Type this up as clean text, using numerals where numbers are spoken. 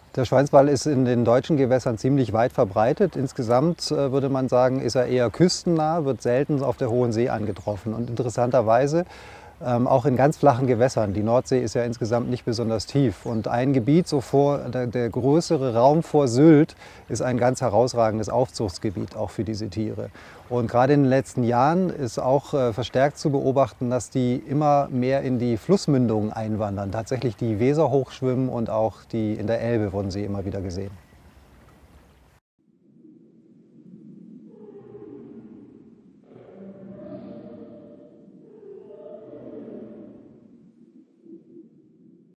Der Schweinswal ist in den deutschen Gewässern ziemlich weit verbreitet. Insgesamt würde man sagen, ist er eher küstennah, wird selten auf der hohen See angetroffen. Und interessanterweise auch in ganz flachen Gewässern. Die Nordsee ist ja insgesamt nicht besonders tief. Und ein Gebiet, der größere Raum vor Sylt, ist ein ganz herausragendes Aufzuchtsgebiet auch für diese Tiere. Und gerade in den letzten Jahren ist auch verstärkt zu beobachten, dass die immer mehr in die Flussmündungen einwandern. Tatsächlich die Weser hochschwimmen und auch in der Elbe wurden sie immer wieder gesehen.